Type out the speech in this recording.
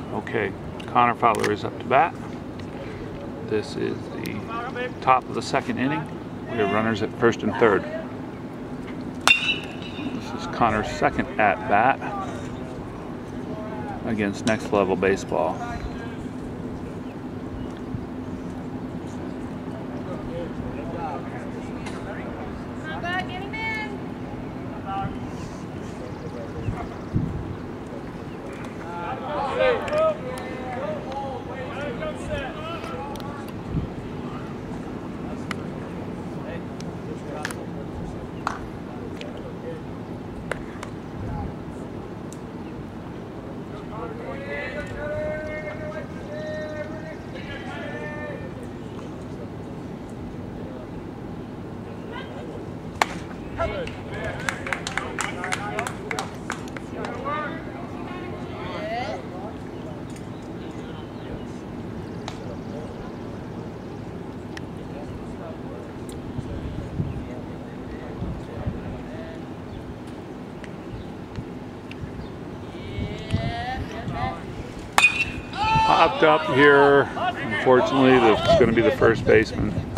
Okay, Connor Fowler is up to bat. This is the top of the second inning. We have runners at first and third. This is Connor's second at bat against Next Level Baseball. Popped up here. Unfortunately, that's going to be the first baseman.